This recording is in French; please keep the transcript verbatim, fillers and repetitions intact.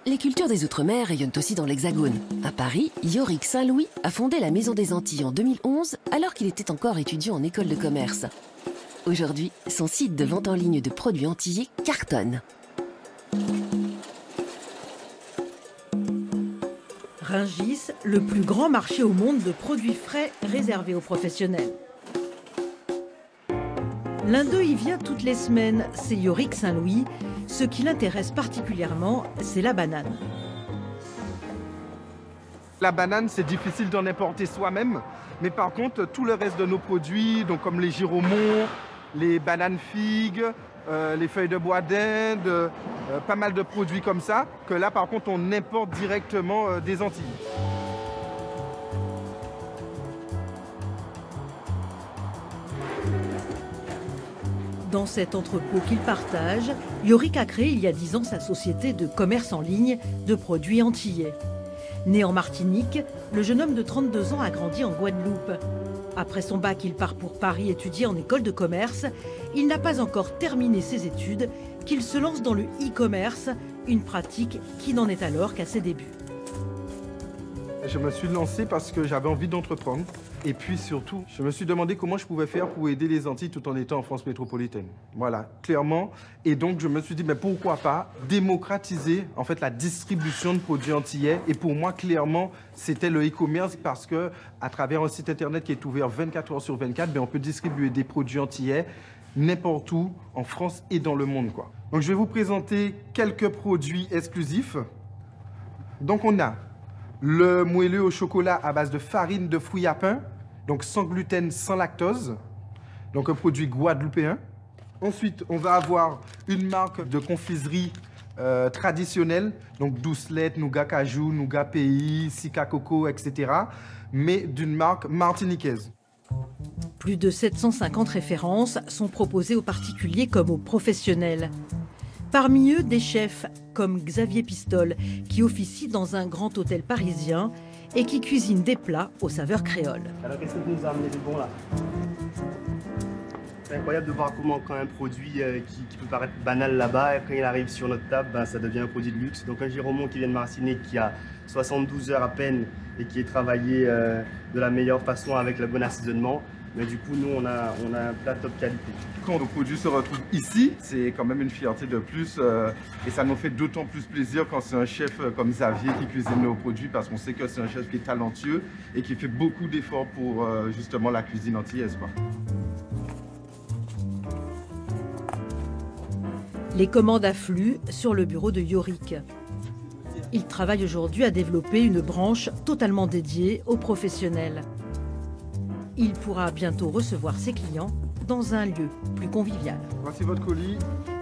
Les cultures des Outre-mer rayonnent aussi dans l'Hexagone. À Paris, Yorick Saint-Louis a fondé la Maison des Antilles en deux mille onze, alors qu'il était encore étudiant en école de commerce. Aujourd'hui, son site de vente en ligne de produits antillais cartonne. Rungis, le plus grand marché au monde de produits frais réservés aux professionnels. L'un d'eux y vient toutes les semaines, c'est Yorick Saint-Louis. Ce qui l'intéresse particulièrement, c'est la banane. La banane, c'est difficile d'en importer soi-même, mais par contre, tout le reste de nos produits, donc comme les giromons, les bananes figues, euh, les feuilles de bois d'Inde, euh, pas mal de produits comme ça, que là, par contre, on importe directement euh, des Antilles. Dans cet entrepôt qu'il partage, Yorick a créé il y a dix ans sa société de commerce en ligne de produits antillais. Né en Martinique, le jeune homme de trente-deux ans a grandi en Guadeloupe. Après son bac, il part pour Paris étudier en école de commerce. Il n'a pas encore terminé ses études qu'il se lance dans le e-commerce, une pratique qui n'en est alors qu'à ses débuts. Je me suis lancé parce que j'avais envie d'entreprendre. Et puis surtout, je me suis demandé comment je pouvais faire pour aider les Antilles tout en étant en France métropolitaine. Voilà, clairement. Et donc, je me suis dit, mais pourquoi pas démocratiser en fait la distribution de produits antillais. Et pour moi, clairement, c'était le e-commerce parce que à travers un site internet qui est ouvert vingt-quatre heures sur vingt-quatre, ben, on peut distribuer des produits antillais n'importe où, en France et dans le monde, quoi. Donc, je vais vous présenter quelques produits exclusifs. Donc, on a le moelleux au chocolat à base de farine de fruits à pain, donc sans gluten, sans lactose, donc un produit guadeloupéen. Ensuite, on va avoir une marque de confiserie euh, traditionnelle, donc doucelette, nougat cajou, nougat pays, sika coco, et cetera, mais d'une marque martiniquaise. Plus de sept cent cinquante références sont proposées aux particuliers comme aux professionnels. Parmi eux, des chefs comme Xavier Pistole, qui officie dans un grand hôtel parisien et qui cuisine des plats aux saveurs créoles. Alors qu'est-ce que tu nous as amené de bon là? C'est incroyable de voir comment quand un produit euh, qui, qui peut paraître banal là-bas, quand il arrive sur notre table, ben, ça devient un produit de luxe. Donc un giromon qui vient de Martinique, qui a soixante-douze heures à peine et qui est travaillé euh, de la meilleure façon avec le bon assaisonnement. Mais du coup, nous, on a, on a un plat top qualité. Quand nos produits se retrouvent ici, c'est quand même une fierté de plus. Euh, et ça nous fait d'autant plus plaisir quand c'est un chef comme Xavier qui cuisine nos produits, parce qu'on sait que c'est un chef qui est talentueux et qui fait beaucoup d'efforts pour euh, justement la cuisine antillaise, quoi. Les commandes affluent sur le bureau de Yorick. Il travaille aujourd'hui à développer une branche totalement dédiée aux professionnels. Il pourra bientôt recevoir ses clients dans un lieu plus convivial. Voici votre colis.